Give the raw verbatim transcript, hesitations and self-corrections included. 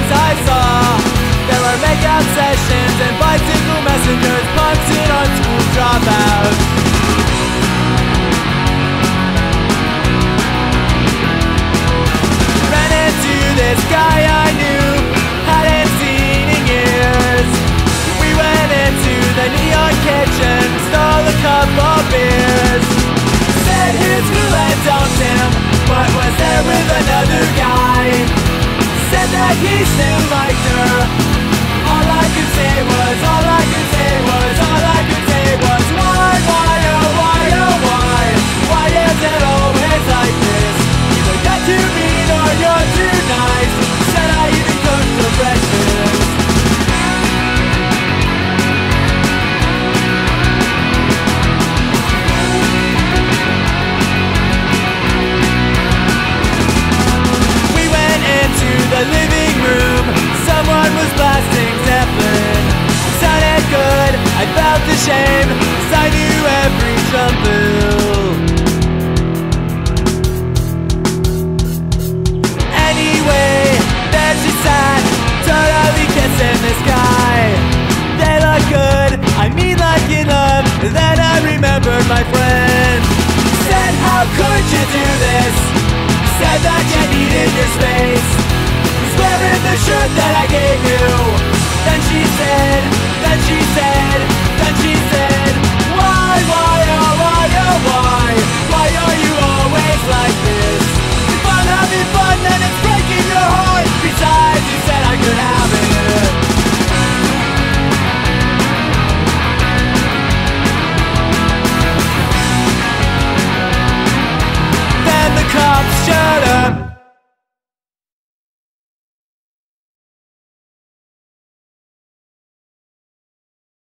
I saw. There were makeout sessions and bicycle messengers, punks and art school dropouts. Ran into this guy I knew, hadn't seen in years. We went into the neon kitchen, stole a couple beers. Said his cool and dumped him, but was there with another guy. Said that he still liked her. All I could say was, all I could say was, all I could say was, why, why, oh, why, oh, why? Why is it always like this? Either you're too mean or you're too nice. Said I even cooked for breakfast. We went into the living room. Someone was blasting Zeppelin. Sounded good, I felt ashamed, 'cause I knew every drum bill. Anyway, there she sat, totally kissing this guy. They look good, I mean like in love. Then I remembered my friend. Said, how could you do this? Said that you needed your space. Wearing the shirt that I gave you. Then she said, then she said